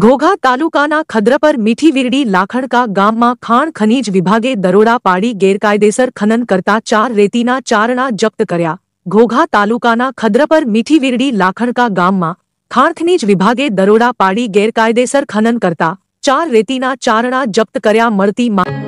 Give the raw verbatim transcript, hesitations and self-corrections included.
ઘોઘા તાલુકાના ખદ્રપર મીઠી વીરડી લાખણકા ગામમાં ખાણ ખનીજ વિભાગે દરોડા પાડી ગેરકાયદેસર ખનન કરતા ચાર રેતીના ચારણા જપ્ત કર્યા। ઘોઘા તાલુકાના ખદ્રપર મીઠી વીરડી લાખણકા ગામમાં ખાણ ખનીજ વિભાગે દરોડા પાડી ગેરકાયદેસર ખનન કરતા ચાર રેતીના ચારણા જપ્ત કર્યા। મળતી